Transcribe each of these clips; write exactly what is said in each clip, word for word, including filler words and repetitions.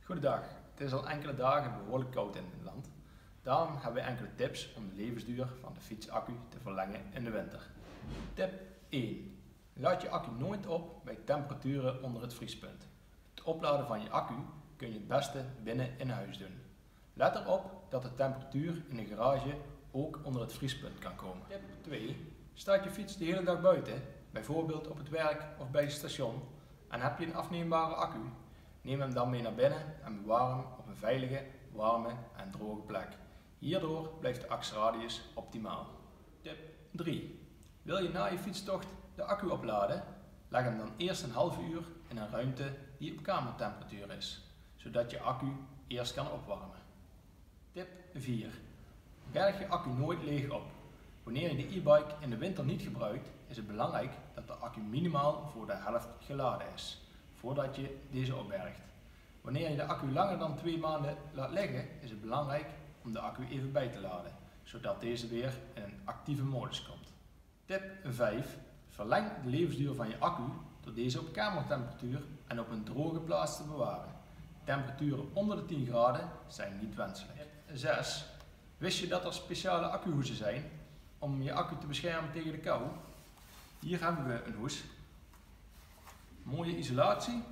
Goedendag, het is al enkele dagen behoorlijk koud in het land. Daarom hebben we enkele tips om de levensduur van de fietsaccu te verlengen in de winter. Tip één. Laad je accu nooit op bij temperaturen onder het vriespunt. Het opladen van je accu kun je het beste binnen in huis doen. Let erop dat de temperatuur in de garage ook onder het vriespunt kan komen. Tip twee. Staat je fiets de hele dag buiten, bijvoorbeeld op het werk of bij het station, en heb je een afneembare accu? Neem hem dan mee naar binnen en bewaar hem op een veilige, warme en droge plek. Hierdoor blijft de actieradius optimaal. Tip drie. Wil je na je fietstocht de accu opladen? Leg hem dan eerst een half uur in een ruimte die op kamertemperatuur is, zodat je accu eerst kan opwarmen. Tip vier. Berg je accu nooit leeg op. Wanneer je de e-bike in de winter niet gebruikt, is het belangrijk dat de accu minimaal voor de helft geladen is, voordat je deze opbergt. Wanneer je de accu langer dan twee maanden laat liggen, is het belangrijk om de accu even bij te laden, zodat deze weer in een actieve modus komt. Tip vijf. Verleng de levensduur van je accu door deze op kamertemperatuur en op een droge plaats te bewaren. Temperaturen onder de tien graden zijn niet wenselijk. Tip zes. Wist je dat er speciale accuhoezen zijn om je accu te beschermen tegen de kou? Hier hebben we een hoes. Mooie isolatie.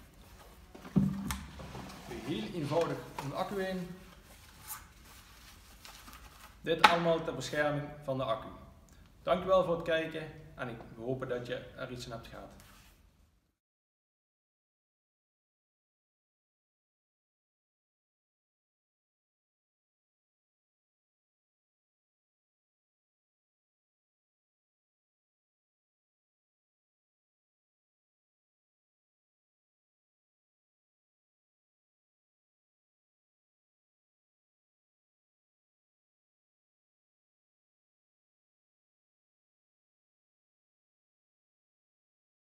Heel eenvoudig om de accu heen. Dit allemaal ter bescherming van de accu. Dankjewel voor het kijken en ik hoop dat je er iets aan hebt gehad.